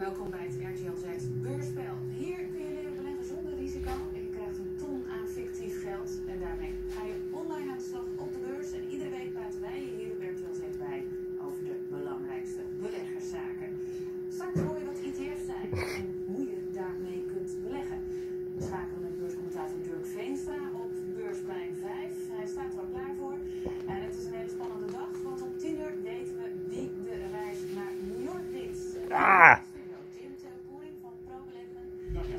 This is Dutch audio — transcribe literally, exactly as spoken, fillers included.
Welkom bij het R T L Z Beursspel. Hier kun je leren beleggen zonder risico en je krijgt een ton aan fictief geld. En daarmee ga je online aan de slag op de beurs. En iedere week praten wij je hier op R T L Z bij over de belangrijkste beleggerszaken. Straks hoor je wat E T F's zijn en hoe je daarmee kunt beleggen. We schakelen met beurscommentator Dirk Veenstra op Beursplein vijf. Hij staat er al klaar voor. En het is een hele spannende dag, want om tien uur weten we wie de reis naar New York wint. Ah! Tim Koering van ProBeleggen. Dag ja.